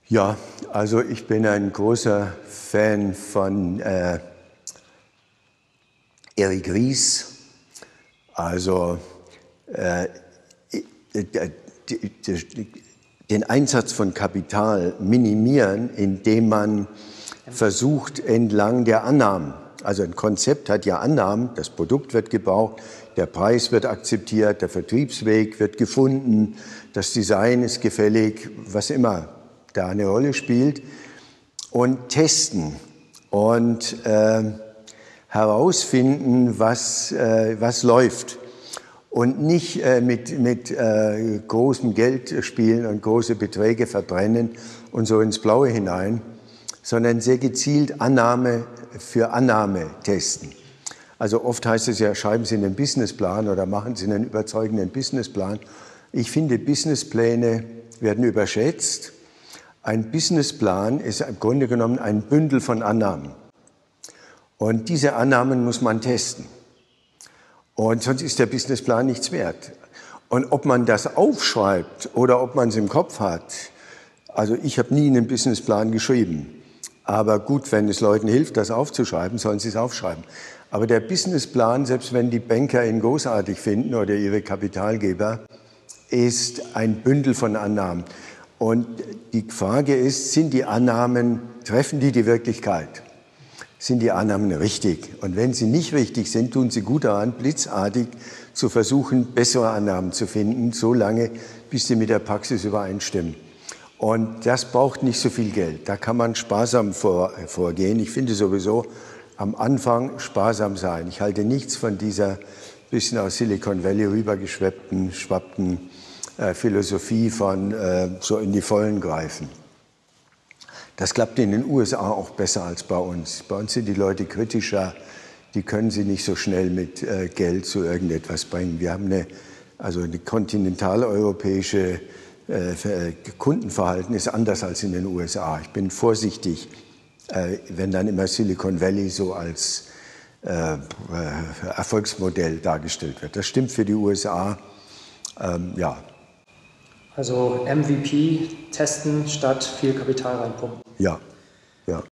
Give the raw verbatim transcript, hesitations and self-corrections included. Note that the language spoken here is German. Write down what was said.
Ja, also ich bin ein großer Fan von äh, Eric Ries. Also äh, den Einsatz von Kapital minimieren, indem man versucht, entlang der Annahmen. Also ein Konzept hat ja Annahmen, das Produkt wird gebraucht, der Preis wird akzeptiert, der Vertriebsweg wird gefunden, das Design ist gefällig, was immer da eine Rolle spielt. Und testen und äh, herausfinden, was, äh, was läuft. Und nicht äh, mit, mit äh, großem Geld spielen und große Beträge verbrennen und so ins Blaue hinein, sondern sehr gezielt Annahme für Annahme testen. Also oft heißt es ja, schreiben Sie einen Businessplan oder machen Sie einen überzeugenden Businessplan. Ich finde, Businesspläne werden überschätzt. Ein Businessplan ist im Grunde genommen ein Bündel von Annahmen. Und diese Annahmen muss man testen. Und sonst ist der Businessplan nichts wert. Und ob man das aufschreibt oder ob man es im Kopf hat, also ich habe nie einen Businessplan geschrieben. Aber gut, wenn es Leuten hilft, das aufzuschreiben, sollen sie es aufschreiben. Aber der Businessplan, selbst wenn die Banker ihn großartig finden oder ihre Kapitalgeber, ist ein Bündel von Annahmen. Und die Frage ist, sind die Annahmen, treffen die die Wirklichkeit? Sind die Annahmen richtig? Und wenn sie nicht richtig sind, tun sie gut daran, blitzartig zu versuchen, bessere Annahmen zu finden, so lange, bis sie mit der Praxis übereinstimmen. Und das braucht nicht so viel Geld. Da kann man sparsam vor, vorgehen. Ich finde sowieso am Anfang sparsam sein. Ich halte nichts von dieser bisschen aus Silicon Valley rübergeschweppten, schwappten äh, Philosophie von äh, so in die Vollen greifen. Das klappt in den U S A auch besser als bei uns. Bei uns sind die Leute kritischer, die können sie nicht so schnell mit äh, Geld zu irgendetwas bringen. Wir haben eine, also eine kontinentaleuropäische äh, Kundenverhalten ist anders als in den U S A. Ich bin vorsichtig, äh, wenn dann immer Silicon Valley so als äh, Erfolgsmodell dargestellt wird. Das stimmt für die U S A, ähm, ja. Also M V P testen statt viel Kapital reinpumpen. Ja, ja.